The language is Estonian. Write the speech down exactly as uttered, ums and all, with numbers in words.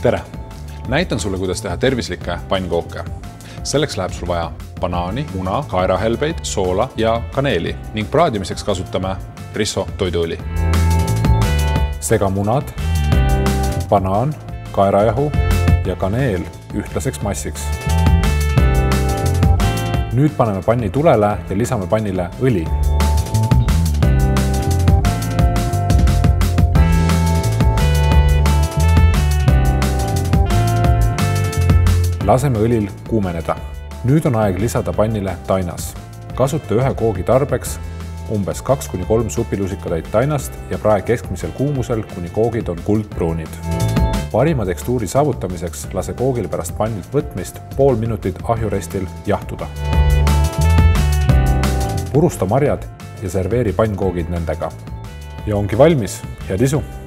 tere! Näitan sulle, kuidas teha tervislikke pannkooke. Selleks läheb sul vaja banaani, muna, kaerahelbeid, soola ja kaneeli ning praadimiseks kasutame Risso toiduõli. Sega munad, banaan, kaerajahu ja kaneel ühtlaseks massiks. Nüüd paneme panni tulele ja lisame pannile õli. Laseme õlil kuumeneda. Nüüd on aeg lisada pannile tainas. Kasuta ühe koogi tarbeks umbes kaks kuni kolm supilusikatäit tainast ja prae keskmisel kuumusel, kuni koogid on kuldpruunid. Parima tekstuuri saavutamiseks lase koogil pärast pannilt võtmist pool minutit ahjurestil jahtuda. Purusta marjad ja serveeri pannkoogid nendega. Ja ongi valmis, head isu!